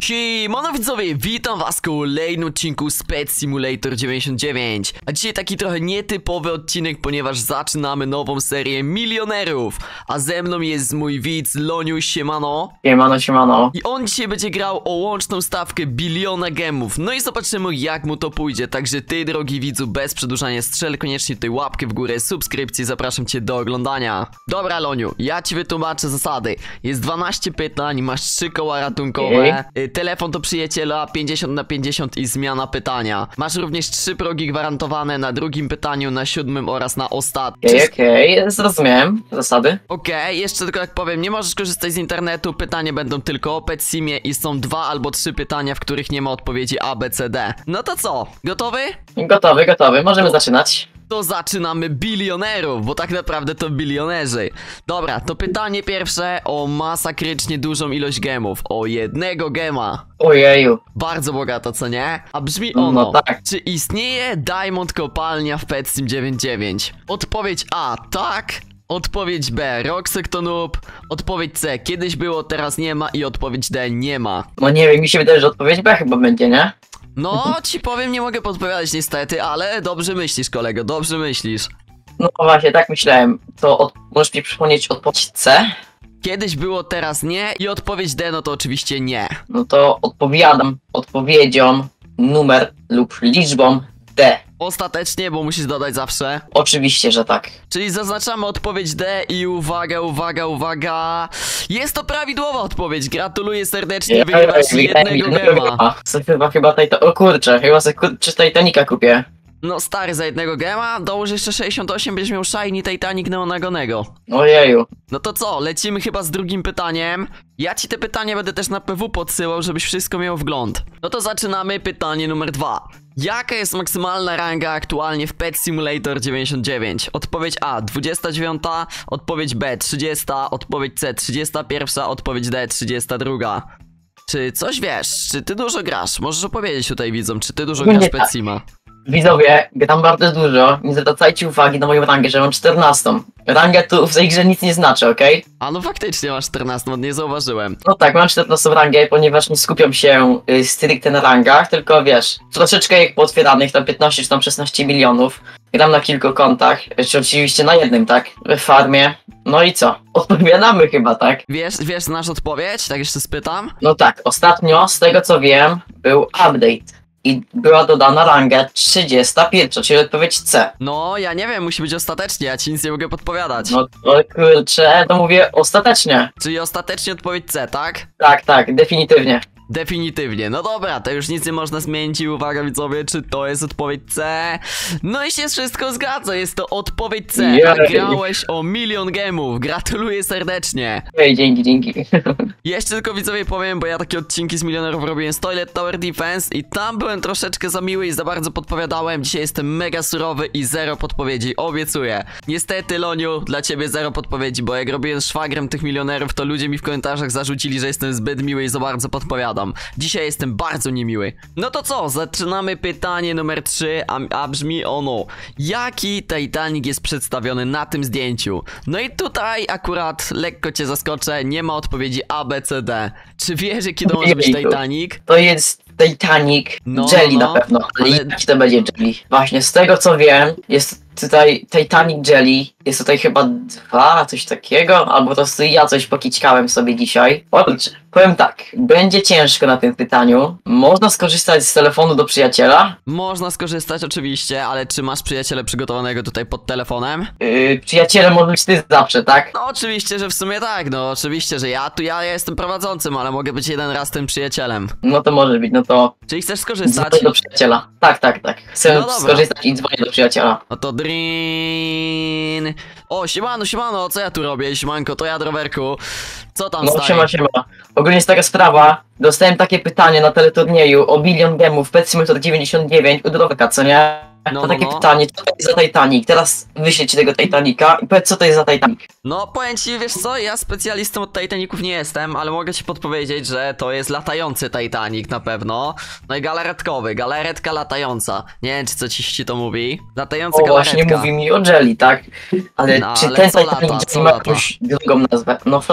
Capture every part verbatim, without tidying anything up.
Siemano widzowie, witam was w kolejnym odcinku z Pet Simulator dziewięćdziesiąt dziewięć. A dzisiaj taki trochę nietypowy odcinek, ponieważ zaczynamy nową serię milionerów. A ze mną jest mój widz Loniu, siemano. Siemano, siemano. I on dzisiaj będzie grał o łączną stawkę biliona gemów. No i zobaczymy, jak mu to pójdzie. Także ty, drogi widzu, bez przedłużania, strzel koniecznie tutaj łapkę w górę, subskrypcję, zapraszam cię do oglądania. Dobra Loniu, ja ci wytłumaczę zasady. Jest dwanaście pytań, masz trzy koła ratunkowe. Okay. Telefon do przyjaciela pięćdziesiąt na pięćdziesiąt i zmiana pytania. Masz również trzy progi gwarantowane na drugim pytaniu, na siódmym oraz na ostatnim. Okej, okay, okej, okay. Zrozumiałem zasady. Okej, okay, jeszcze tylko jak powiem, nie możesz korzystać z internetu, pytania będą tylko o Pet Simie i są dwa albo trzy pytania, w których nie ma odpowiedzi A, B, C, D. No to co? Gotowy? Gotowy, gotowy, możemy zaczynać. To zaczynamy bilionerów, bo tak naprawdę to bilionerzy. Dobra, to pytanie pierwsze o masakrycznie dużą ilość gemów. O jednego gema. Ojeju. Bardzo bogato, co nie? A brzmi ono. No tak. Czy istnieje Diamond Kopalnia w Pet Sim dziewięćdziesiąt dziewięć? Odpowiedź A, tak. Odpowiedź B, Roxek to noob. Odpowiedź C, kiedyś było, teraz nie ma. I odpowiedź D, nie ma. No nie wiem, mi się wydaje, że odpowiedź B chyba będzie, nie? No, ci powiem, nie mogę podpowiadać niestety, ale dobrze myślisz, kolego, dobrze myślisz. No właśnie, tak myślałem. To od... możesz mi przypomnieć odpowiedź C? Kiedyś było, teraz nie. I odpowiedź D, no to oczywiście nie. No to odpowiadam odpowiedzią, numer lub liczbą D. Ostatecznie, bo musisz dodać zawsze. Oczywiście, że tak. Czyli zaznaczamy odpowiedź D i uwaga, uwaga, uwaga. Jest to prawidłowa odpowiedź. Gratuluję serdecznie, wygrywasz jednego gema. Chyba, chyba Titan... O kurczę, chyba sobie kurczę Titanica kupię. No stary, za jednego gema dołóż jeszcze sześćdziesiąt osiem, będziesz miał Shiny Titanic Neonagonego. Ojeju. No to co, lecimy chyba z drugim pytaniem. Ja ci te pytania będę też na P W podsyłał, żebyś wszystko miał wgląd. No to zaczynamy pytanie numer dwa. Jaka jest maksymalna ranga aktualnie w Pet Simulator dziewięćdziesiąt dziewięć? Odpowiedź A, dwudziesta dziewiąta, odpowiedź B, trzydziesta, odpowiedź C, trzydziesta pierwsza, odpowiedź D, trzydziesta druga. Czy coś wiesz? Czy ty dużo grasz? Możesz opowiedzieć tutaj widzom, czy ty dużo Nie, grasz w tak. Pet Sima? Widzowie, gram bardzo dużo, nie zwracajcie uwagi na moją rangę, że mam czternastą. Ranga tu w tej grze nic nie znaczy, okej? Okay? A no faktycznie masz czternastą, nie zauważyłem. No tak, mam czternastą rangę, ponieważ nie skupiam się y, stricte na rangach, tylko wiesz, troszeczkę jak pootwieranych, tam piętnaście czy tam szesnaście milionów. Gram na kilku kontach, czy oczywiście na jednym, tak? W farmie. No i co? Odpowiadamy chyba, tak? Wiesz, wiesz, znasz odpowiedź? Tak jeszcze spytam. No tak, ostatnio, z tego co wiem, był update. I była dodana ranga trzydziesta pierwsza, czyli odpowiedź C. No, ja nie wiem, musi być ostatecznie, ja ci nic nie mogę podpowiadać. No to kurczę, to mówię ostatecznie. Czyli ostatecznie odpowiedź C, tak? Tak, tak, definitywnie. Definitywnie, no dobra, to już nic nie można zmienić i uwaga widzowie, czy to jest odpowiedź C? No i się wszystko zgadza, jest to odpowiedź C, a Jej. grałeś o milion gemów, gratuluję serdecznie. Ej, dzięki, dzięki. Jeszcze tylko widzowie powiem, bo ja takie odcinki z milionerów robiłem z Toilet Tower Defense i tam byłem troszeczkę za miły i za bardzo podpowiadałem. Dzisiaj jestem mega surowy i zero podpowiedzi, obiecuję. Niestety Loniu, dla ciebie zero podpowiedzi, bo jak robiłem z szwagrem tych milionerów, to ludzie mi w komentarzach zarzucili, że jestem zbyt miły i za bardzo podpowiadam. Dzisiaj jestem bardzo niemiły. No to co, zaczynamy pytanie numer trzy, a, a brzmi ono. Jaki Titanic jest przedstawiony na tym zdjęciu? No i tutaj akurat lekko cię zaskoczę, nie ma odpowiedzi A, B, C, D. Czy wiesz, jaki to może być Titanic? To jest Titanic, No, Jelly no, na pewno, ale ale- jaki to będzie Jelly? Właśnie, z tego co wiem, jest tutaj Titanic Jelly, jest tutaj chyba dwa, coś takiego, albo po prostu ja coś pokićkałem sobie dzisiaj. Kurczę, powiem tak, będzie ciężko na tym pytaniu, można skorzystać z telefonu do przyjaciela. Można skorzystać oczywiście, ale czy masz przyjaciela przygotowanego tutaj pod telefonem? Yy, przyjaciele może być ty zawsze, tak? No oczywiście, że w sumie tak, no oczywiście, że ja tu ja jestem prowadzącym, ale mogę być jeden raz tym przyjacielem. No to może być, no to Czyli chcesz skorzystać? dzwonię do przyjaciela. Tak, tak, tak, chcę No dobra. skorzystać i dzwonię do przyjaciela. No to drin. O, siemano, siemano, co ja tu robię? Siemanko, to ja Drowerku. Co tam No staje? siema, siema. Ogólnie jest taka sprawa, dostałem takie pytanie na teleturnieju o bilion gemów w Pet Simulator dziewięćdziesiąt dziewięć u Droweka, co nie? No, To no, takie no. pytanie, co to jest za Titanic? Teraz wyślę ci tego Titanica i powiedz, co to jest za Titanic. No powiem ci, wiesz co, ja specjalistą od Titaniców nie jestem, ale mogę ci podpowiedzieć, że to jest latający Titanic na pewno. No i galaretkowy, galaretka latająca. Nie wiem, czy co ci, ci to mówi. Latający O, galaretka. właśnie mówi mi o Jelly, tak? Ale No, czy ale ten co Titanic lata, co Jelly ma lata? jakąś drugą nazwę? No Fly.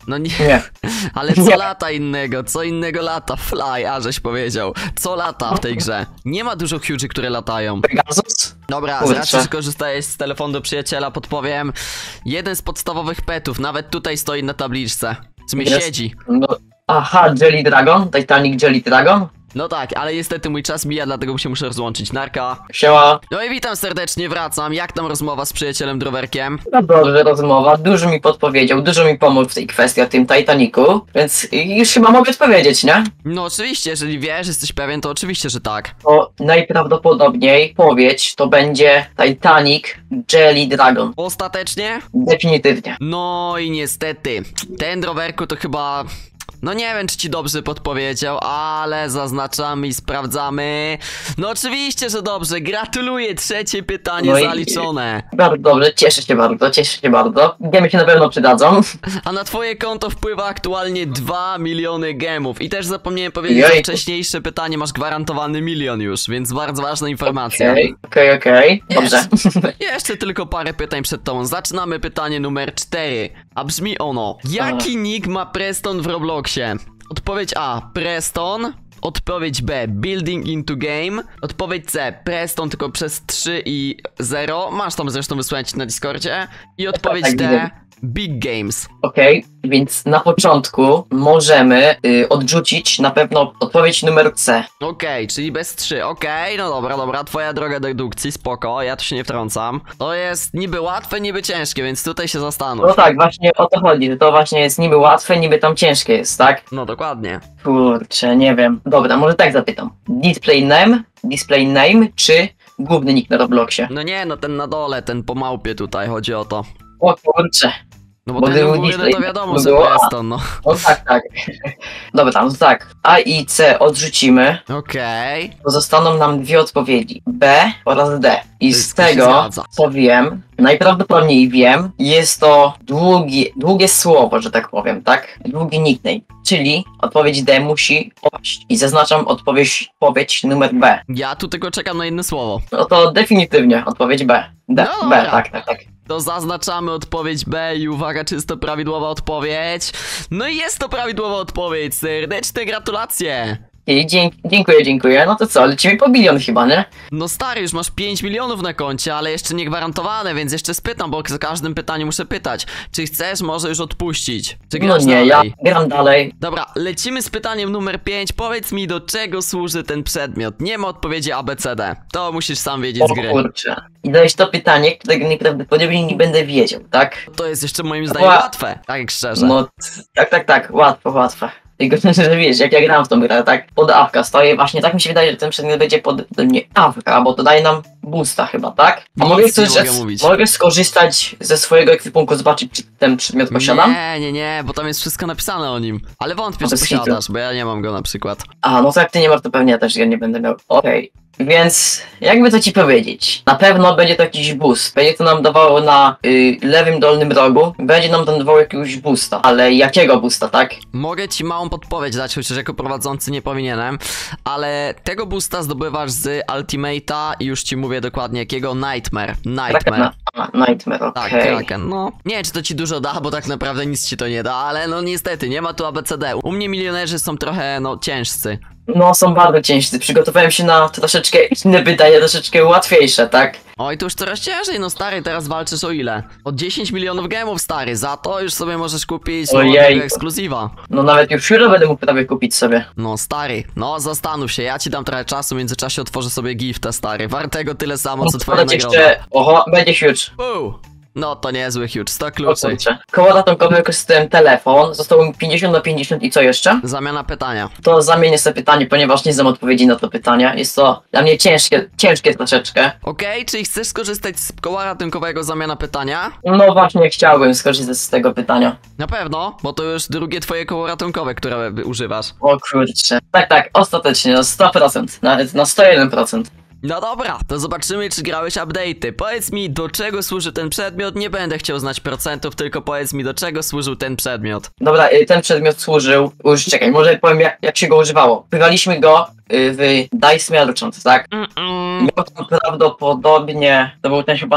No nie, Nie. ale co Nie. lata innego? Co innego lata? Fly, a żeś powiedział. Co lata w tej grze? Nie ma dużo huge'y, które latają. Pegasus? Dobra, z Kurczę. racji, że korzystałeś z telefonu do przyjaciela, podpowiem. Jeden z podstawowych petów, nawet tutaj stoi na tabliczce. W sumie Jest. siedzi. No. Aha, Jelly Dragon? Titanic Jelly Dragon? No tak, ale niestety mój czas mija, dlatego się muszę rozłączyć. Narka. Siema. No i witam serdecznie, wracam. Jak tam rozmowa z przyjacielem Drowerkiem? No dobrze, rozmowa. Dużo mi podpowiedział, dużo mi pomógł w tej kwestii o tym Titanicu, więc już chyba mogę odpowiedzieć, nie? No oczywiście, jeżeli wiesz, jesteś pewien, to oczywiście, że tak. To najprawdopodobniej powiedź to będzie Titanic Jelly Dragon. Ostatecznie? Definitywnie. No i niestety, ten Drowerku to chyba... No nie wiem, czy ci dobrze podpowiedział, ale zaznaczamy i sprawdzamy. No oczywiście, że dobrze. Gratuluję, trzecie pytanie No i- zaliczone. Bardzo dobrze, cieszę się bardzo, cieszę się bardzo. Gemy się na pewno przydadzą. A na twoje konto wpływa aktualnie dwa miliony gemów. I też zapomniałem powiedzieć, że Jejku. wcześniejsze pytanie masz gwarantowany milion już, więc bardzo ważna informacja. Okej, okej, okej. Dobrze. Jeszcze tylko parę pytań przed tobą. Zaczynamy pytanie numer cztery. A brzmi ono: jaki nick ma Preston w Robloxie? Odpowiedź A. Preston. Odpowiedź B. Building into game. Odpowiedź C. Preston tylko przez trzy i zero. Masz tam zresztą wysłać na Discordzie. I odpowiedź tak, D. widzę. Big Games. Okej, więc na początku możemy y, odrzucić na pewno odpowiedź numer C. Okej, czyli bez trzy. Okej, no dobra, dobra. Twoja droga dedukcji, spoko. Ja tu się nie wtrącam. To jest niby łatwe, niby ciężkie, więc tutaj się zastanów. No tak, właśnie o to chodzi, że to właśnie jest niby łatwe, niby tam ciężkie jest, tak? No dokładnie. Kurczę, nie wiem. Dobra, może tak zapytam. Display name, display name czy główny nick na Robloxie? No nie, no ten na dole, ten po małpie tutaj, chodzi o to. O kurczę. No bo, Bo ten był u góry, no display, to wiadomo, no że było A. Preston, no. No tak, tak. Dobra, no tak. A i C odrzucimy, Okej. to zostaną nam dwie odpowiedzi. B oraz D. I To z jest- to się tego, zgadza. co wiem, najprawdopodobniej wiem, jest to długie, długie słowo, że tak powiem, tak? Długi nickname. Czyli odpowiedź D musi opaść. I zaznaczam odpowiedź, odpowiedź numer B. Ja tu tylko czekam na jedno słowo. No to definitywnie odpowiedź B. D, No B, dobra. tak, tak, tak. To zaznaczamy odpowiedź B i uwaga, czy jest to prawidłowa odpowiedź. No i jest to prawidłowa odpowiedź, serdeczne gratulacje. I dzięk, dziękuję, dziękuję. No to co, lecimy po bilion chyba, nie? No stary, już masz pięć milionów na koncie, ale jeszcze nie gwarantowane, więc jeszcze spytam, bo za każdym pytaniem muszę pytać. Czy chcesz może już odpuścić? Czy No grasz nie, ja dalej? gram dalej. Dobra, lecimy z pytaniem numer pięć. Powiedz mi, do czego służy ten przedmiot? Nie ma odpowiedzi A, B, C, D. To musisz sam wiedzieć O z gry. kurczę. I dałeś to pytanie, którego najprawdopodobniej nie będę wiedział, tak? To jest jeszcze moim zdaniem Ła- łatwe, tak szczerze. No, tak, tak, tak, łatwo, łatwo. Tylko, że wiesz, jak ja gram w tą grę, tak, pod awka stoję, właśnie tak mi się wydaje, że ten przedmiot będzie pod, nie, awka, bo to daje nam boosta chyba, tak? A Nic mogę, nie coś, mogę mówić. mogę skorzystać ze swojego ekwipunku, zobaczyć, czy ten przedmiot posiadam? Nie, nie, nie, bo tam jest wszystko napisane o nim. Ale wątpię, No że bez hitu. posiadasz, bo ja nie mam go na przykład. A, no to jak ty nie masz, to pewnie ja też go nie będę miał. Okej. Więc jakby to ci powiedzieć, na pewno będzie to jakiś boost. Będzie to nam dawało na y, lewym dolnym rogu, będzie nam to dawało jakiegoś boosta. Ale jakiego boosta, tak? Mogę ci małą podpowiedź dać, chociaż jako prowadzący nie powinienem, ale tego boosta zdobywasz z Ultimate'a i już ci mówię dokładnie jakiego. Nightmare. Nightmare. Kraken, a, Nightmare, okej. Tak, Kraken, no. Nie wiem, czy to ci dużo da, bo tak naprawdę nic ci to nie da, ale no niestety, nie ma tu A B C D. U mnie milionerzy są trochę, no, ciężcy. No, są bardzo ciężcy. Przygotowałem się na troszeczkę inne pytania, troszeczkę łatwiejsze, tak? Oj, to już coraz ciężej, no stary, teraz walczysz o ile? O dziesięć milionów gemów, stary, za to już sobie możesz kupić Ojej. nowego ekskluzywa. No nawet już jutro będę mógł prawie kupić sobie. No stary, no zastanów się, ja ci dam trochę czasu, w międzyczasie otworzę sobie gifta, stary, wartego tyle samo, co twoja Podać nagroda. jeszcze... Oho, będzie huge. Uu, no to niezły huge, sto O kluczy. kurczę. Koło ratunkowe wykorzystałem telefon, zostało mi pięćdziesiąt na pięćdziesiąt i co jeszcze? Zamiana pytania. To zamienię sobie pytanie, ponieważ nie znam odpowiedzi na to pytanie. Jest to dla mnie ciężkie, ciężkie troszeczkę. Okej, czyli chcesz skorzystać z koła ratunkowego zamiana pytania? No właśnie chciałbym skorzystać z tego pytania. Na pewno, bo to już drugie twoje koło ratunkowe, które używasz. O kurczę. Tak, tak, ostatecznie, na sto procent, nawet na sto jeden procent. No dobra, to zobaczymy, czy grałeś update'y. Powiedz mi, do czego służy ten przedmiot? Nie będę chciał znać procentów, tylko powiedz mi, do czego służył ten przedmiot. Dobra, y, ten przedmiot służył, już czekaj, może powiem jak, jak się go używało. Wpływaliśmy go y, w Dice Merchant, tak? Mm-mm. Miał tam prawdopodobnie, to był ten chyba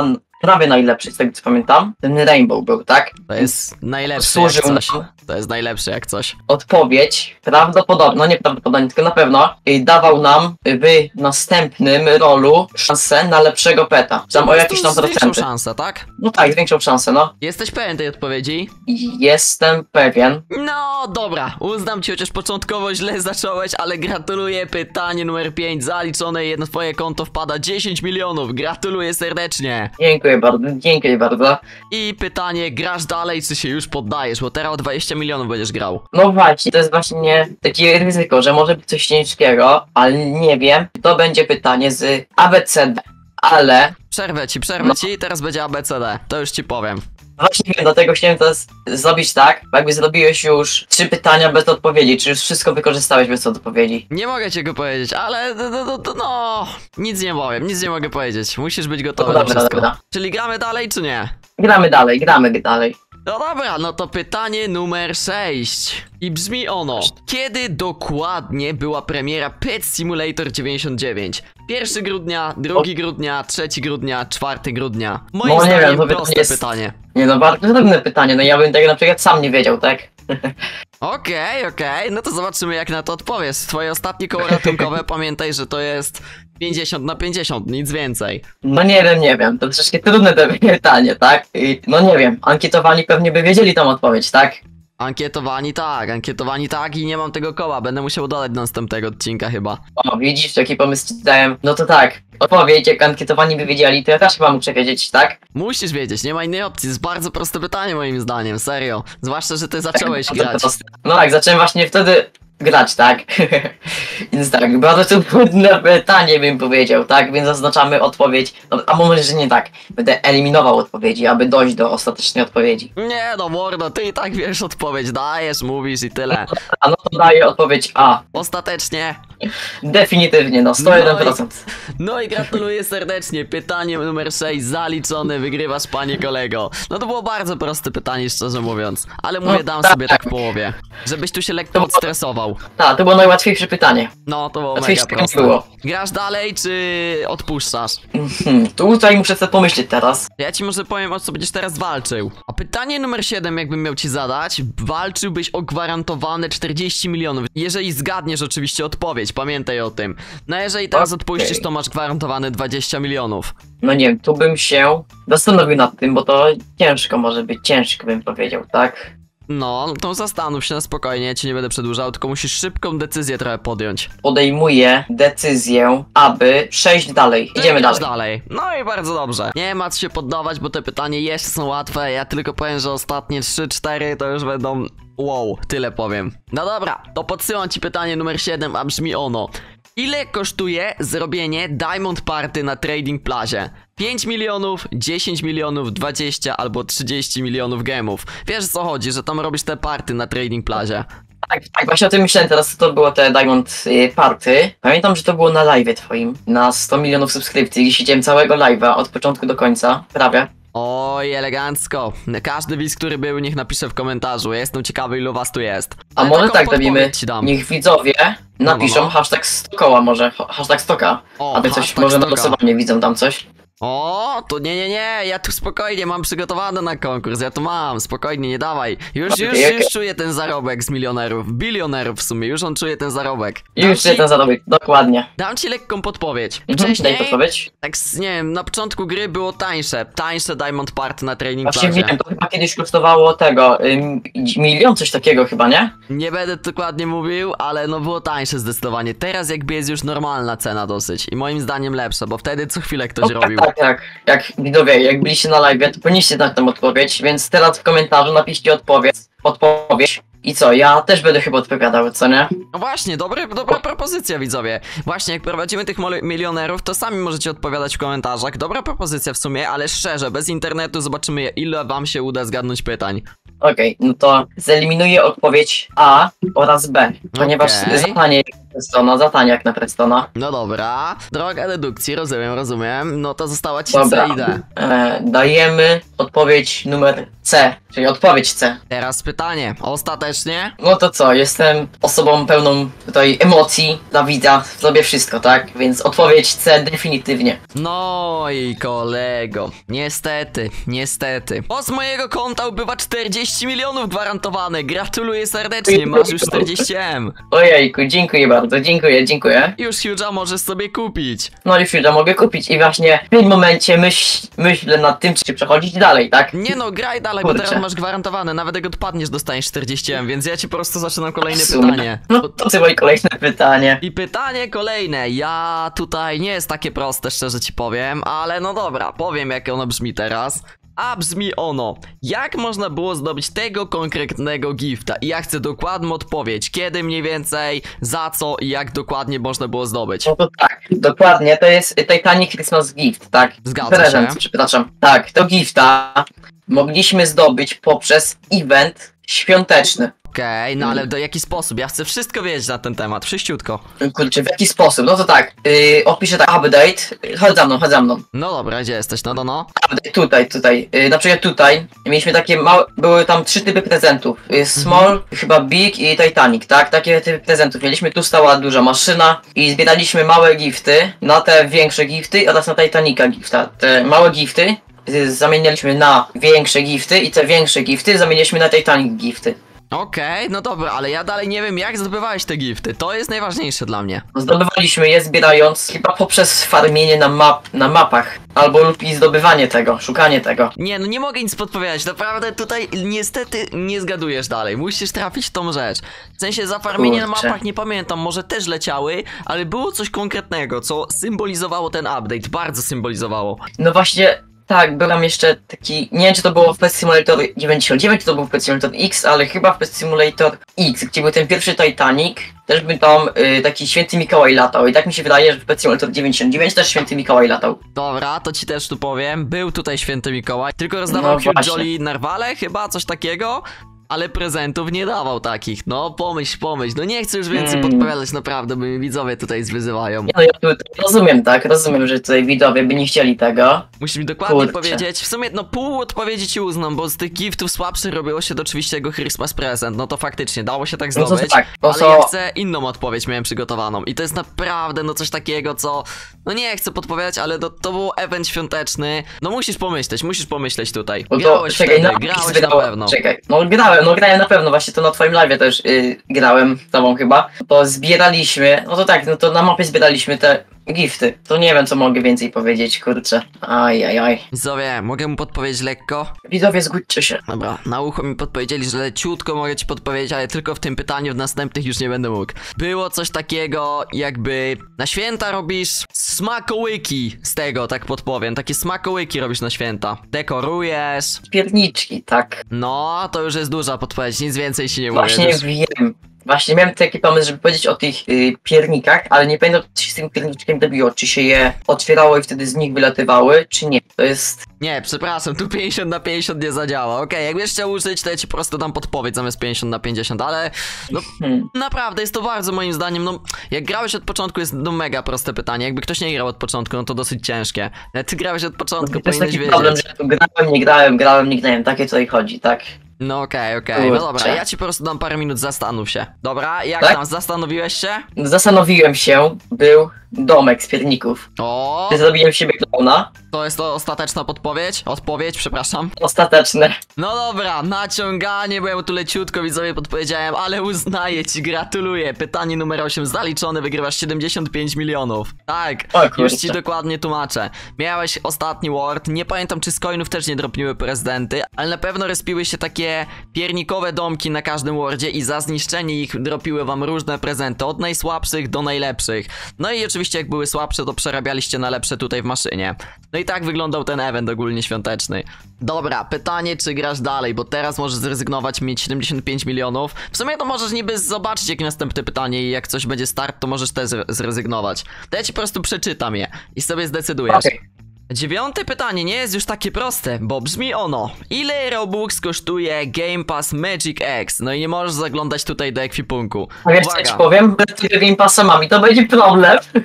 prawie najlepszy, z tego co pamiętam. Ten Rainbow był, tak? To jest najlepsze jak Służył coś. nam To jest najlepsze jak coś. odpowiedź, prawdopodobnie, no nie prawdopodobnie, tylko na pewno, i dawał nam w następnym rolu szansę na lepszego peta. Tam o jakieś tam Większą procenty. szansę, tak? No tak, zwiększą szansę, no. Jesteś pewien tej odpowiedzi? Jestem pewien. No dobra, uznam ci, chociaż początkowo źle zacząłeś, ale gratuluję. Pytanie numer pięć zaliczone, jedno twoje konto wpada dziesięć milionów. Gratuluję serdecznie. Dziękuję bardzo, dziękuję bardzo. I pytanie, grasz dalej, czy się już poddajesz? Bo teraz o dwadzieścia milionów będziesz grał. No właśnie, to jest właśnie takie ryzyko, że może być coś ciężkiego, ale nie wiem. To będzie pytanie z A B C D, ale Przerwę ci, przerwę No. ci i teraz będzie A B C D. To już ci powiem. właśnie wiem, dlatego chciałem teraz zrobić tak, bo jakby zrobiłeś już trzy pytania bez odpowiedzi, czy już wszystko wykorzystałeś bez odpowiedzi. Nie mogę ci go powiedzieć, ale no, no, no, no nic nie powiem, nic nie mogę powiedzieć. Musisz być gotowy No na dobra, wszystko. dobra. Czyli gramy dalej, czy nie? Gramy dalej, gramy dalej. No dobra, no to pytanie numer sześć. I brzmi ono. Kiedy dokładnie była premiera Pet Simulator dziewięćdziesiąt dziewięć? pierwszego grudnia, drugiego grudnia, trzeciego grudnia, czwartego grudnia. Moim No nie zdaniem wiem, to proste jest- pytanie. Nie no, bardzo trudne pytanie, no ja bym tego na przykład sam nie wiedział, tak? Okej, okej, no to zobaczymy jak na to odpowiesz. Twoje ostatnie koło ratunkowe, pamiętaj, że to jest pięćdziesiąt na pięćdziesiąt, nic więcej. No nie wiem, nie wiem, to troszkę trudne to pytanie, tak? I, no nie wiem, ankietowani pewnie by wiedzieli tą odpowiedź, tak? Ankietowani tak, ankietowani tak i nie mam tego koła, będę musiał dodać do następnego odcinka chyba. O, widzisz, jaki pomysł ci dałem? No to tak, odpowiedź, jak ankietowani by wiedzieli, to ja też chyba muszę wiedzieć, tak? Musisz wiedzieć, nie ma innej opcji, to jest bardzo proste pytanie moim zdaniem, serio. Zwłaszcza, że ty zacząłeś Bardzo grać. proste. No tak, zacząłem właśnie wtedy grać, tak? Więc tak, bardzo trudne pytanie bym powiedział, tak? Więc zaznaczamy odpowiedź, no, a może, że nie tak, będę eliminował odpowiedzi, aby dojść do ostatecznej odpowiedzi. Nie no mordo, ty i tak wiesz odpowiedź, dajesz, mówisz i tyle. A no to daję odpowiedź A. Ostatecznie. Definitywnie, no, sto jeden procent. No i gratuluję serdecznie, pytanie numer sześć zaliczone, wygrywasz panie kolego. No to było bardzo proste pytanie, szczerze mówiąc, ale mówię, No dam tak. sobie tak w połowie, żebyś tu się lekko odstresował. Tak, to było najłatwiejsze pytanie. No to było Łatwiej mega się proste. było. Grasz dalej, czy odpuszczasz? Hmm, tutaj muszę sobie pomyśleć teraz. Ja ci może powiem, o co będziesz teraz walczył. A pytanie numer siedem, jakbym miał ci zadać, walczyłbyś o gwarantowane czterdzieści milionów. Jeżeli zgadniesz oczywiście odpowiedź, pamiętaj o tym. No jeżeli teraz Okej. odpuścisz, to masz gwarantowane dwadzieścia milionów. No nie wiem, tu bym się zastanowił nad tym, bo to ciężko może być, ciężko bym powiedział, tak? No, no to zastanów się na spokojnie, ja ci nie będę przedłużał, tylko musisz szybką decyzję trochę podjąć. Podejmuję decyzję, aby przejść dalej. No i Idziemy grasz dalej. dalej. No i bardzo dobrze. Nie ma co się poddawać, bo te pytania jeszcze są łatwe. Ja tylko powiem, że ostatnie trzy cztery to już będą... Wow, tyle powiem. No dobra, to podsyłam ci pytanie numer siedem, a brzmi ono. Ile kosztuje zrobienie Diamond Party na Trading Plazie? pięć milionów, dziesięć milionów, dwadzieścia albo trzydzieści milionów gemów. Wiesz o co chodzi, że tam robisz te party na Trading Plazie. Tak, tak, właśnie o tym myślałem teraz, co to było te Diamond y, Party. Pamiętam, że to było na live'ie twoim, na sto milionów subskrypcji, gdzie siedziałem całego live'a, od początku do końca, prawie. Oj, elegancko. Każdy widz, który był, niech napisze w komentarzu. Ja jestem ciekawy, ilu was tu jest. A Ale może taką tak robimy, podpowiedź ci dam. niech widzowie napiszą no. hashtag stokoła może, ha- hashtag stoka, O, aby coś, hashtag może na stoka. głosowanie widzą tam coś. O, to nie, nie, nie, ja tu spokojnie mam przygotowane na konkurs, ja tu mam, spokojnie, nie dawaj. Już, Okej, już, okej. już czuję ten zarobek z milionerów, bilionerów w sumie, już on czuje ten zarobek. Dam Już ci, się ten zarobek, dokładnie. dam ci lekką podpowiedź. Mhm, Daj Wcześniej, podpowiedź. tak s- nie wiem, na początku gry było tańsze, tańsze Diamond Party na Training Właśnie Plazie. wiem, to chyba kiedyś kosztowało tego, ym, milion, coś takiego chyba, nie? Nie będę dokładnie mówił, ale no było tańsze zdecydowanie. Teraz jakby jest już normalna cena dosyć i moim zdaniem lepsza, bo wtedy co chwilę ktoś O, tak, robił. tak, tak. Jak widzowie, jak byliście na live, to powinniście dać tam odpowiedź, więc teraz w komentarzu napiszcie odpowiedź, odpowiedź. I co, ja też będę chyba odpowiadał, co nie? No właśnie, dobry, dobra propozycja widzowie. Właśnie jak prowadzimy tych mol- milionerów, to sami możecie odpowiadać w komentarzach. Dobra propozycja w sumie, ale szczerze, bez internetu zobaczymy ile wam się uda zgadnąć pytań. Okej, no to zeliminuję odpowiedź A oraz B, ponieważ Okej. za tanie jak na Prestona, za tanie jak na Prestona. No dobra, droga dedukcji, rozumiem, rozumiem. No to została ci Dobra. C i D. E, dajemy odpowiedź numer C, Czyli odpowiedź C. Teraz pytanie, ostatecznie? No to co, jestem osobą pełną tutaj emocji dla widza, zrobię wszystko, tak? Więc odpowiedź C definitywnie. No i kolego, niestety, niestety. Bo z mojego konta ubywa czterdzieści milionów gwarantowane, gratuluję serdecznie, masz już czterdzieści M. Ojejku, dziękuję bardzo, dziękuję, dziękuję. Już Huge'a możesz sobie kupić. No już już mogę kupić i właśnie w tym momencie myśl, myślę nad tym, czy przechodzić dalej, tak? Nie no, graj dalej, bo Kurczę. teraz masz gwarantowane, nawet jak odpadniesz dostaniesz czterdzieści M, więc ja ci po prostu zaczynam kolejne W sumie. pytanie. No to co moje kolejne pytanie. I pytanie kolejne, ja tutaj nie jest takie proste, szczerze ci powiem, ale no dobra, powiem jak ono brzmi teraz. A brzmi ono, jak można było zdobyć tego konkretnego gifta? I ja chcę dokładną odpowiedź, kiedy mniej więcej, za co i jak dokładnie można było zdobyć. No to tak, dokładnie, to jest Titanic Christmas Gift, tak? Zgadza Prezent, się. przepraszam. Tak, to gifta mogliśmy zdobyć poprzez event świąteczny. Okej, no ale w jaki sposób? Ja chcę wszystko wiedzieć na ten temat, wszyściutko. Kurczę, w jaki sposób? No to tak, yy, opiszę tak, update, chodź za mną, chodź za mną. No dobra, gdzie jesteś? No, no, no. Update, tutaj, tutaj, yy, na przykład tutaj, mieliśmy takie małe, były tam trzy typy prezentów. Yy, small, chyba big i Titanic, tak? Takie typy prezentów mieliśmy, tu stała duża maszyna i zbieraliśmy małe gifty na te większe gifty oraz na Titanica gifta. Te małe gifty y, zamienialiśmy na większe gifty i te większe gifty zamieniliśmy na Titanic gifty. Okej, no dobra, ale ja dalej nie wiem jak zdobywałeś te gifty, to jest najważniejsze dla mnie. Zdobywaliśmy je zbierając chyba poprzez farmienie na, map, na mapach. Albo lub i zdobywanie tego, szukanie tego. Nie, no nie mogę nic podpowiadać, naprawdę tutaj niestety nie zgadujesz dalej, musisz trafić w tą rzecz. W sensie za farmienie na Kurczę. mapach nie pamiętam, może też leciały, ale było coś konkretnego, co symbolizowało ten update, bardzo symbolizowało. No właśnie, tak, był tam jeszcze taki, nie wiem czy to było w Pet Simulator dziewięćdziesiąt dziewięć, czy to był w Pet Simulator X, ale chyba w Pet Simulator X, gdzie był ten pierwszy Titanic, też by tam y, taki święty Mikołaj latał i tak mi się wydaje, że w Pet Simulator dziewięćdziesiąt dziewięć też święty Mikołaj latał. Dobra, to ci też tu powiem, był tutaj święty Mikołaj, tylko rozdawał No Hugh właśnie. Jolly narwale, chyba coś takiego. Ale prezentów nie dawał takich, no pomyśl, pomyśl, no nie chcę już więcej Mm. podpowiadać naprawdę, bo mi widzowie tutaj zwyzywają. Nie, no ja tu rozumiem, tak, rozumiem, że tutaj widzowie by nie chcieli tego. Musisz mi dokładnie Kurczę. powiedzieć, w sumie no pół odpowiedzi ci uznam, bo z tych giftów słabszych robiło się to oczywiście jego Christmas present, no to faktycznie dało się tak No to zdobyć, tak, to ale co- ja chcę inną odpowiedź miałem przygotowaną i to jest naprawdę no coś takiego, co, no nie chcę podpowiadać, ale to, to był event świąteczny, no musisz pomyśleć, musisz pomyśleć tutaj, No to grałeś czekaj, wtedy, na grałeś na wydałem, pewno. Czekaj, no grałem, no grałem na pewno, właśnie to na twoim live'ie też yy, grałem z tobą chyba. To zbieraliśmy, no to tak, no to na mapie zbieraliśmy te gifty. To nie wiem co mogę więcej powiedzieć, kurczę. Aj, aj, aj. Widzowie, mogę mu podpowiedzieć lekko? Widzowie, zgódźcie się. Dobra, na ucho mi podpowiedzieli, że leciutko mogę ci podpowiedzieć, ale tylko w tym pytaniu, w następnych już nie będę mógł. Było coś takiego, jakby na święta robisz smakołyki z tego, tak podpowiem. Takie smakołyki robisz na święta. Dekorujesz. Pierniczki, tak. No, to już jest duża podpowiedź, nic więcej ci nie mówię. Właśnie już. wiem. Właśnie miałem taki pomysł, żeby powiedzieć o tych y, piernikach, ale nie pamiętam, co się z tym pierniczkiem robiło. Czy się je otwierało i wtedy z nich wylatywały, czy nie. To jest... Nie, przepraszam, tu pięćdziesiąt na pięćdziesiąt nie zadziała. Okej, jakbyś chciał użyć, to ja ci po prostu dam podpowiedź zamiast pięćdziesiąt na pięćdziesiąt, ale no Hmm. naprawdę jest to bardzo moim zdaniem, no jak grałeś od początku jest no mega proste pytanie, jakby ktoś nie grał od początku, no to dosyć ciężkie. Ale ty grałeś od początku, To jest powinieneś taki problem, wiedzieć. że tu grałem, nie grałem, grałem, nie grałem. Takie tutaj chodzi, tak? No okej, okej, no dobra, Kurczę. ja ci po prostu dam parę minut, zastanów się. Dobra, jak Tak? tam, zastanowiłeś się? Zastanowiłem się, był domek z pierników. O, Zrobiłem z siebie klauna. to jest to ostateczna podpowiedź? Odpowiedź, przepraszam. Ostateczne. No dobra, naciąganie, bo ja mu tu leciutko widzowie podpowiedziałem, ale uznaję ci, gratuluję. Pytanie numer osiem zaliczone, wygrywasz siedemdziesiąt pięć milionów. Tak, O już kurczę. ci dokładnie tłumaczę. Miałeś ostatni ward, nie pamiętam czy z coinów też nie dropniły prezydenty, ale na pewno respiły się takie piernikowe domki na każdym wardzie i za zniszczenie ich dropiły wam różne prezenty, od najsłabszych do najlepszych. No i oczywiście jak były słabsze, to przerabialiście na lepsze tutaj w maszynie. No i tak wyglądał ten event ogólnie świąteczny. Dobra, pytanie czy grasz dalej, bo teraz możesz zrezygnować, mieć siedemdziesiąt pięć milionów. W sumie to możesz niby zobaczyć jakie następne pytanie i jak coś będzie start, to możesz też zre- zrezygnować. To ja ci po prostu przeczytam je i sobie zdecydujesz. Okej. Dziewiąte pytanie nie jest już takie proste, bo brzmi ono: ile Robux kosztuje Game Pass Magic X? No i nie możesz zaglądać tutaj do ekwipunku. A wiesz co ja ci Uwaga. powiem? Bez tego Game Passa mam i to będzie problem.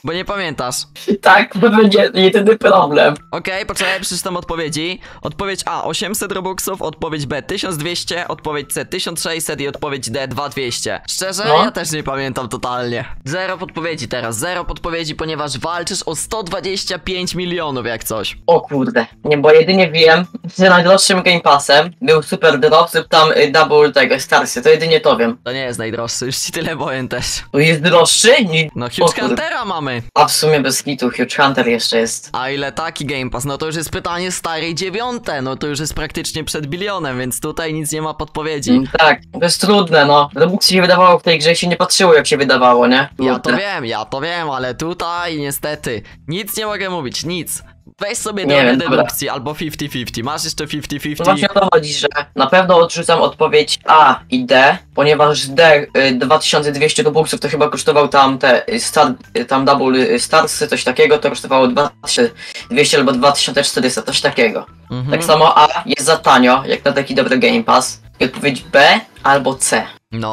Bo nie pamiętasz. Tak, to będzie jedyny problem. Okej, okay, poczekaj, przeczytam odpowiedzi. Odpowiedź A osiemset robuxów, odpowiedź B tysiąc dwieście, odpowiedź C tysiąc sześćset i odpowiedź D dwa tysiące dwieście. Szczerze, No. ja też nie pamiętam totalnie. Zero podpowiedzi teraz, zero podpowiedzi, ponieważ walczysz o sto dwadzieścia pięć milionów jak coś. O kurde, nie, bo jedynie wiem, że najdroższym Game Passem był Super Drop lub tam y, Double tego, Starsy, to jedynie to wiem. To nie jest najdroższy, już ci tyle powiem też. To jest droższy? Nie. No O Huge kurde. Huntera mamy. A w sumie bez kitu, Huge Hunter jeszcze jest. A ile taki Game Pass? No to już jest pytanie starej dziewiąte, no to już jest praktycznie przed bilionem, więc tutaj nic nie ma podpowiedzi. Mm, tak, to jest trudne, no. Robuxy się wydawało w tej grze, się nie patrzyło jak się wydawało, nie? Ja to Kurde. wiem, ja to wiem, ale tutaj niestety nic nie mogę mówić, nic. Weź sobie Nie drogę wiem, dobra. dedukcji albo pięćdziesiąt pięćdziesiąt. Masz jeszcze pięćdziesiąt No pięćdziesiąt? właśnie o to chodzi, że na pewno odrzucam odpowiedź A i D, ponieważ D y, dwa tysiące dwieście Robuxów to chyba kosztował tam te y, star, y, tam Double y, Starsy, coś takiego, to kosztowało dwa tysiące dwieście albo dwa tysiące czterysta, coś takiego. Mhm. Tak samo A jest za tanio, jak na taki dobry Game Pass. I odpowiedź B albo C.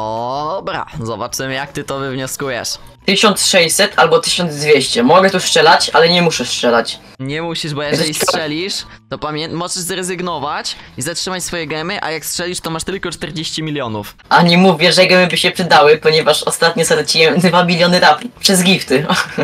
No dobra, zobaczymy jak ty to wywnioskujesz. tysiąc sześćset albo tysiąc dwieście. Mogę tu strzelać, ale nie muszę strzelać. Nie musisz, bo jeżeli Jesteś- strzelisz, to pamię- możesz zrezygnować i zatrzymać swoje gemy, a jak strzelisz, to masz tylko czterdzieści milionów. A nie mówię, że gemy by się przydały, ponieważ ostatnio straciłem dwa miliony rapli przez gifty.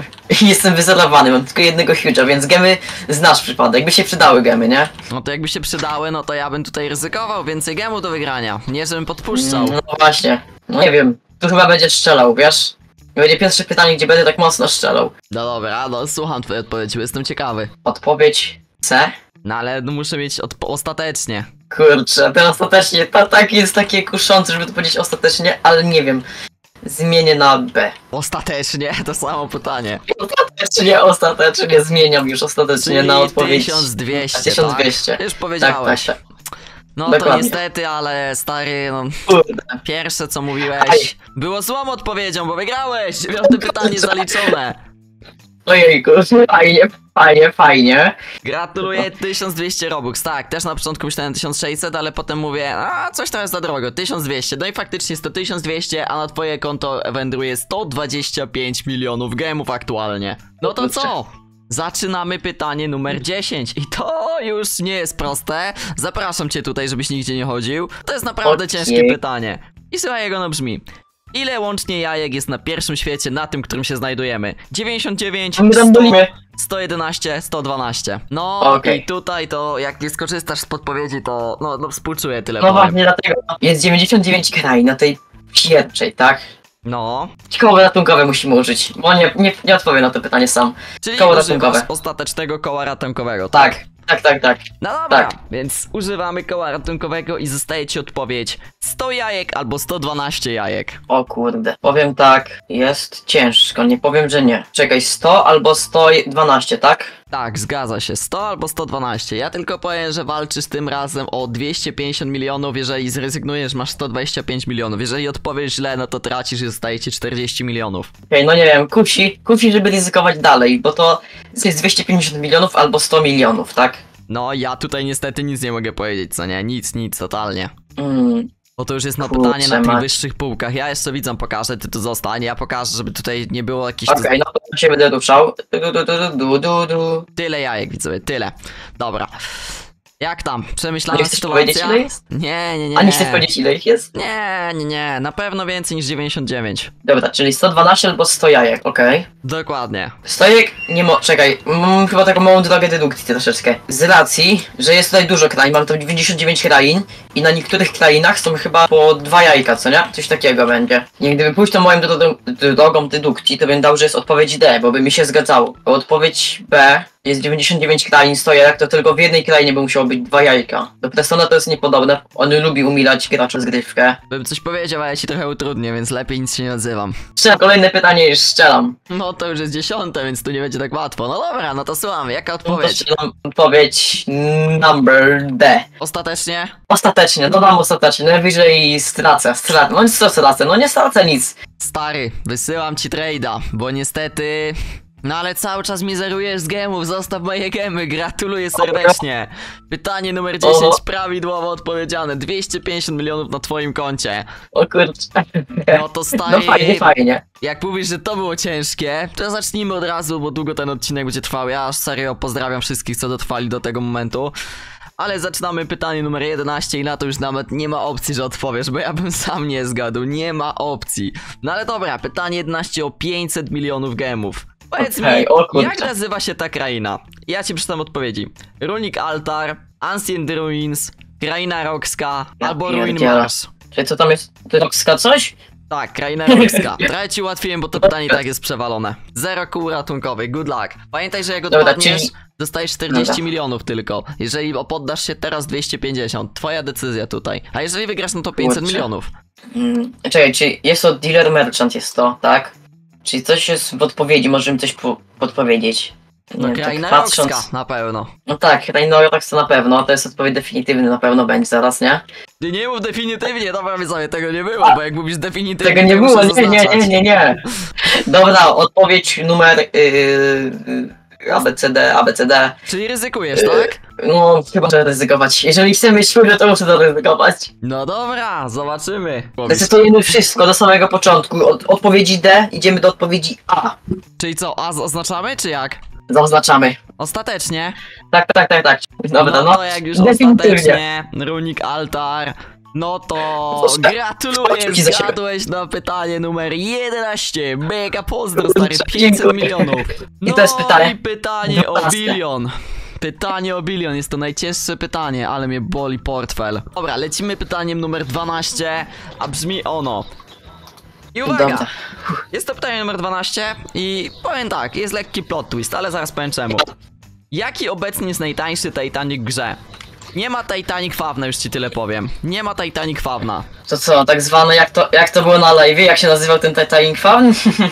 I jestem wyzerowany, mam tylko jednego huge'a, więc gemy znasz przypadek, by się przydały gemy, nie? No to jakby się przydały, no to ja bym tutaj ryzykował, więcej gemu do wygrania. Nie, żebym podpuszczał. No właśnie. No nie wiem, tu chyba będzie strzelał, wiesz? Będzie pierwsze pytanie, gdzie będę tak mocno strzelał. No dobra, no słucham twojej odpowiedzi, bo jestem ciekawy. Odpowiedź C? No ale no, muszę mieć odpo- ostatecznie. Kurczę, ten ostatecznie, to tak jest takie kuszące, żeby to powiedzieć ostatecznie, ale nie wiem. Zmienię na B. Ostatecznie? To samo pytanie. Ostatecznie, ostatecznie zmieniam już ostatecznie na odpowiedź. tysiąc dwieście, tysiąc dwieście. Tak? Już Tak, powiedziałeś. tak, tak. No to Dokładnie. niestety, ale stary, no Kurde. pierwsze co Aj. mówiłeś było złą odpowiedzią, bo wygrałeś! Dziewiąte pytanie zaliczone. Ojejku, fajnie, fajnie, fajnie. Gratuluję, tysiąc dwieście Robux. Tak, też na początku myślałem tysiąc sześćset, ale potem mówię, a coś to jest za drogo, tysiąc dwieście. No i faktycznie jest to tysiąc dwieście, a na twoje konto wędruje sto dwadzieścia pięć milionów gemów aktualnie. No to co? Zaczynamy pytanie numer dziesięć i to już nie jest proste. Zapraszam cię tutaj, żebyś nigdzie nie chodził. To jest naprawdę Okej. ciężkie pytanie. I słuchaj, jak ono brzmi. Ile łącznie jajek jest na pierwszym świecie, na tym, którym się znajdujemy? dziewięćdziesiąt dziewięć, My tam sto, bolimy. sto jedenaście, sto dwanaście. No Okej. i tutaj to, jak nie skorzystasz z podpowiedzi, to no, no współczuję tyle No powiem. właśnie dlatego. Jest dziewięćdziesiąt dziewięć krain na tej pierwszej, tak? No, Koło ratunkowe musimy użyć, bo nie, nie, nie odpowiem na to pytanie sam. czyli Koło używasz ratunkowe. ostatecznego koła ratunkowego, tak? Tak, tak, tak, tak. No dobra, Tak. więc używamy koła ratunkowego i zostaje ci odpowiedź sto jajek albo sto dwanaście jajek. O kurde. Powiem tak, jest ciężko, nie powiem, że nie. Czekaj, sto albo sto dwanaście, tak? Tak, zgadza się, sto albo sto dwanaście. Ja tylko powiem, że walczysz tym razem o dwieście pięćdziesiąt milionów, jeżeli zrezygnujesz masz sto dwadzieścia pięć milionów. Jeżeli odpowiesz źle, no to tracisz i zostaje ci czterdzieści milionów. Okej, no nie wiem, kusi, kusi, żeby ryzykować dalej, bo to jest dwieście pięćdziesiąt milionów albo sto milionów, tak? No, ja tutaj niestety nic nie mogę powiedzieć, co nie? Nic, nic, totalnie. Mm, Bo to już jest na Kurczę pytanie na tych mać. wyższych półkach. Ja jeszcze widzom pokażę, ty tu zostań, ja pokażę, żeby tutaj nie było jakichś... Okej, no to się będę ruszał. Du, du, du, du, du, du, du. Tyle jajek, widzowie, tyle. Dobra. Jak tam? Przemyślana Nie chcesz sytuacja? powiedzieć, ile jest? Nie, nie, nie. A nie chcesz powiedzieć, ile ich jest? Nie, nie, nie. Na pewno więcej niż dziewięćdziesiąt dziewięć. Dobra, czyli sto dwanaście albo sto jajek, okej. Dokładnie. sto jajek nie mo... czekaj, mam chyba taką małą drogę dedukcji troszeczkę. Z racji, że jest tutaj dużo krain, mam tam dziewięćdziesiąt dziewięć krain i na niektórych krainach są chyba po dwa jajka, co nie? Coś takiego będzie. Nie, gdyby pójść tą moją drogą, drogą dedukcji, to bym dał, że jest odpowiedź D, bo by mi się zgadzało. Bo odpowiedź B jest dziewięćdziesiąt dziewięć krain, sto jajek, to tylko w jednej krainie by musiało być dwa jajka. Do Prestona to jest niepodobne, on lubi umilać graczy zgrywkę. Bym coś powiedział, ale ja ci trochę utrudnię, więc lepiej nic się nie odzywam. Strzelam, kolejne pytanie już strzelam. No to już jest dziesiąte, więc tu nie będzie tak łatwo. No dobra, no to słucham, jaka No to odpowiedź? strzelam odpowiedź number D. Ostatecznie? Ostatecznie, dodam ostatecznie, najwyżej stracę, stracę, no nic co stracę, no nie stracę nic. Stary, wysyłam ci trade'a, bo niestety... No ale cały czas mizerujesz z gemów, zostaw moje gemy, gratuluję serdecznie. Pytanie numer dziesięć, Oho. prawidłowo odpowiedziane, dwieście pięćdziesiąt milionów na twoim koncie. O kurczę. No to No stary, fajnie, fajnie. jak mówisz, że to było ciężkie, to zacznijmy od razu, bo długo ten odcinek będzie trwał. Ja aż serio pozdrawiam wszystkich, co dotrwali do tego momentu. Ale zaczynamy pytanie numer jedenaście i na to już nawet nie ma opcji, że odpowiesz, bo ja bym sam nie zgadł, nie ma opcji. No ale dobra, pytanie jedenaście o pięćset milionów gemów. Powiedz Okej, mi, o kurczę. jak nazywa się ta kraina? Ja ci przeczytam odpowiedzi. Runic Altar, Ancient Ruins, Kraina Roxka Ja albo Ruin pierdzielę. Mars. Czyli co tam jest? Roxka coś? Tak, Kraina Roxka. Trochę ci ułatwiłem, bo to pytanie i tak jest przewalone. Zero kół ratunkowych, good luck. Pamiętaj, że jak Dobra, odpadniesz, czyli- dostajesz czterdzieści Dobra. milionów tylko. Jeżeli poddasz się teraz dwieście pięćdziesiąt, twoja decyzja tutaj. A jeżeli wygrasz, no to pięćset Kurczę. milionów. Mm, czekaj, czy jest to dealer merchant jest to, tak? Czyli coś jest w odpowiedzi, możemy coś po podpowiedzieć. No Nie, Kraina tak patrząc- Roxka, na pewno. No tak, Kraina Roxka na pewno, to jest odpowiedź definitywny, na pewno będzie zaraz, nie? Ty nie mów definitywnie, dobra widzowie, tego nie było, bo jak mówisz definitywnie, Tego nie to było, muszę nie, nie, zaznaczać. nie, nie, nie. Dobra, odpowiedź numer yy, yy, A B C D, A B C D. Czyli ryzykujesz, tak? No, chyba trzeba ryzykować. Jeżeli chcemy szczurze, to muszę zaryzykować. No dobra, zobaczymy. Decydujemy wszystko do samego początku. Od odpowiedzi D idziemy do odpowiedzi A. Czyli co, a oznaczamy, czy jak? Zaznaczamy. Ostatecznie? Tak, tak, tak, tak. Dobra, no, no. to jak już definitywnie. ostatecznie, Runic Altar, no to Zosta- gratuluję, Kciuki za siebie. zgadłeś na pytanie numer jedenaście, mega pozdro stary, Kurczę, pięćset dziękuję. milionów. I to jest pytanie? i pytanie o dwanaście. bilion. Pytanie o bilion, jest to najcięższe pytanie, ale mnie boli portfel. Dobra, lecimy pytaniem numer dwanaście, a brzmi ono. I uwaga, Dobra. jest to pytanie numer dwanaście i powiem tak, jest lekki plot twist, ale zaraz powiem czemu. Jaki obecnie jest najtańszy Titanic w grze? Nie ma Titanic Fawna, już ci tyle powiem. Nie ma Titanic Fawna. To co, tak zwane, jak to, jak to było na live, jak się nazywał ten Titanic Fan?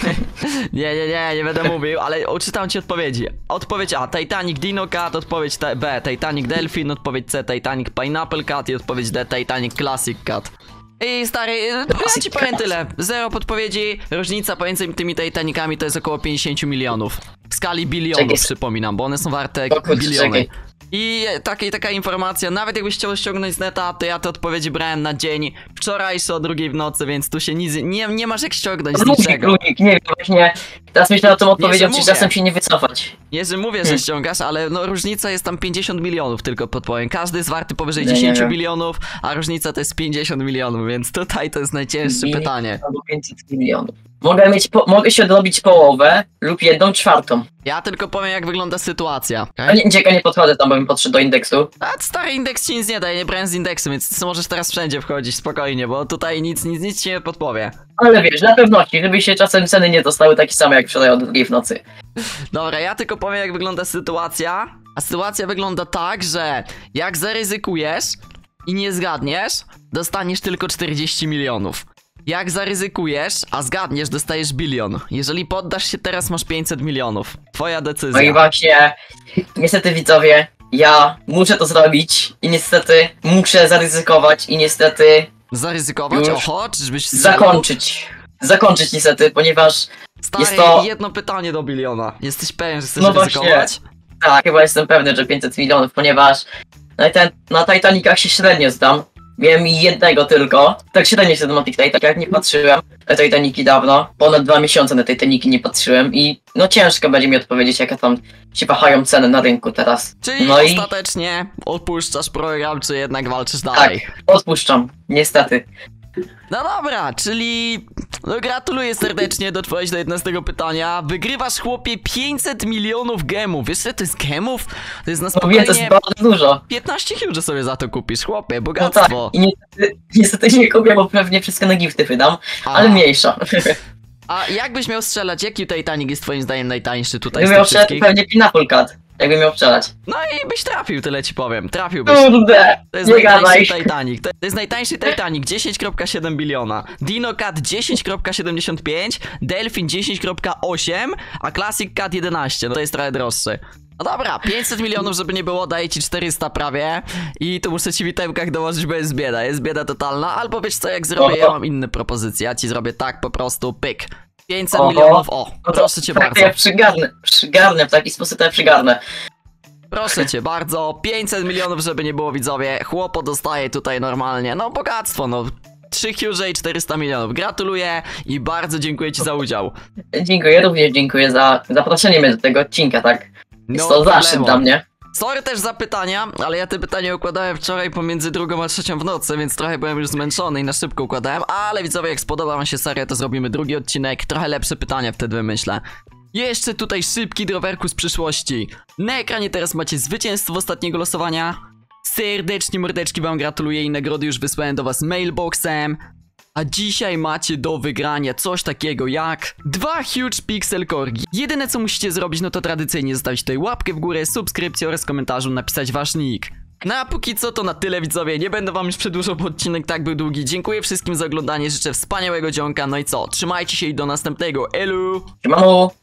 Nie, nie, nie, nie będę mówił, ale odczytam ci odpowiedzi. Odpowiedź A, Titanic Dino Cat, odpowiedź T B, Titanic Delfin, odpowiedź C, Titanic Pineapple Cat i odpowiedź D, Titanic Classic Cat. I stary, ja ci powiem tyle. Zero podpowiedzi, różnica pomiędzy tymi Titanicami to jest około pięćdziesiąt milionów. W skali bilionów, Czekaj. przypominam, bo one są warte O kurczę, biliony. czekaj. I taka, taka informacja, nawet jakbyś chciał ściągnąć z neta, to ja te odpowiedzi brałem na dzień wczorajszy o drugiej w nocy, więc tu się nic, nie, nie masz jak ściągnąć z Lunik, niczego. lunik, nie wiem, właśnie. Teraz myślę nad tą odpowiedzią, że czy mówię. czasem się nie wycofać. Nie, że mówię, że Hmm. ściągasz, ale no różnica jest tam pięćdziesiąt milionów, tylko podpowiem. Każdy jest warty powyżej Nie, nie dziesięć wiem. milionów, a różnica to jest pięćdziesiąt milionów, więc tutaj to jest najcięższe Bilion pytanie. Albo pięćset milionów. Mogę mieć, po, mogę się odrobić połowę lub jedną czwartą. Ja tylko powiem, jak wygląda sytuacja. A Okay? nie, czekaj, nie podchodzę tam, bo bym podszedł do indeksu. A stary indeks ci nic nie daje, nie brałem z indeksu, więc ty możesz teraz wszędzie wchodzić spokojnie, bo tutaj nic, nic, nic ci nie podpowie. Ale wiesz, dla pewności, żeby się czasem ceny nie dostały takie same jak wczoraj o drugiej w nocy. Dobra, ja tylko powiem, jak wygląda sytuacja. A sytuacja wygląda tak, że jak zaryzykujesz i nie zgadniesz, dostaniesz tylko czterdzieści milionów. Jak zaryzykujesz, a zgadniesz, dostajesz bilion. Jeżeli poddasz się teraz, masz pięćset milionów. Twoja No i decyzja. właśnie, niestety widzowie, ja muszę to zrobić i niestety muszę zaryzykować i niestety Zaryzykować? Już. Oho, czyżbyś strzelał? zakończyć. Zakończyć niestety, ponieważ Stary, jest to- jedno pytanie do biliona. Jesteś pewien, że chcesz No właśnie. ryzykować? tak, chyba jestem pewny, że pięćset milionów, ponieważ na, ten, na Titanicach się średnio zdam. Wiem jednego tylko. Tak średnio się na tych Titanicach nie patrzyłem. Na Titaniki dawno. Ponad dwa miesiące na Titaniki nie patrzyłem i no ciężko będzie mi odpowiedzieć, jakie tam się wahają ceny na rynku teraz. Czyli No i ostatecznie opuszczasz program, czy jednak walczysz dalej? tak, odpuszczam. Niestety. No dobra, czyli no gratuluję serdecznie, dotrwałeś do jedenastego pytania. Wygrywasz, chłopie, pięćset milionów gemów. Wiesz, ile to jest gemów? To jest na No wiem, to jest spokojnie bardzo dużo. piętnaście huge sobie za to kupisz, chłopie, No tak, bogactwo. i niestety, niestety nie kupię, bo pewnie wszystko na gifty wydam, A, ale mniejsza. a jakbyś miał strzelać, jaki Titanic jest twoim zdaniem najtańszy tutaj Gdybym z miał tych strzelać, wszystkich? pewnie Pineapple Cat, jakbym miał strzelać. No i byś trafił, tyle ci powiem, trafiłbyś. Kurde, To jest nie najtańszy gadaj. Titanic. To jest najtańszy Titanic, dziesięć przecinek siedem biliona. Dino Cat dziesięć przecinek siedemdziesiąt pięć, Delfin dziesięć przecinek osiem, a Classic Cat jedenaście. No to jest trochę droższy. No dobra, pięćset milionów, żeby nie było, daje ci czterysta prawie. I tu muszę ci w witemkach dołożyć, bo jest bieda, jest bieda totalna. Albo wiesz co, jak zrobię, ja mam inne propozycje. Ja ci zrobię tak po prostu, pyk. pięćset Oho. milionów, o, No to proszę cię tak, bardzo. to ja przygarnę, przygarnę, w taki sposób to ja przygarnę. Proszę cię bardzo, pięćset milionów, żeby nie było widzowie, chłopo dostaje tutaj normalnie, no bogactwo, no. trzy huge i czterysta milionów. Gratuluję i bardzo dziękuję ci za udział. Dziękuję, również dziękuję za zaproszenie mnie do tego odcinka, tak? Jest No to zaszczyt problemo. dla mnie. Sorry też za pytania, ale ja te pytania układałem wczoraj pomiędzy drugą a trzecią w nocy, więc trochę byłem już zmęczony i na szybko układałem, ale widzowie, jak spodoba wam się seria, to zrobimy drugi odcinek, trochę lepsze pytania wtedy wymyślę. Jeszcze tutaj szybki drowerku z przyszłości. Na ekranie teraz macie zwycięstwo ostatniego losowania. Serdecznie mordeczki wam gratuluję i nagrody już wysłałem do was mailboxem. A dzisiaj macie do wygrania coś takiego jak dwa Huge Pixel Corgi. Jedyne co musicie zrobić, no to tradycyjnie zostawić tutaj łapkę w górę, subskrypcję oraz komentarzu napisać wasz nick. No a póki co to na tyle widzowie, nie będę wam już przedłużał, bo odcinek tak był długi. Dziękuję wszystkim za oglądanie, życzę wspaniałego dzionka, no i co, trzymajcie się i do następnego, elu! Siemano!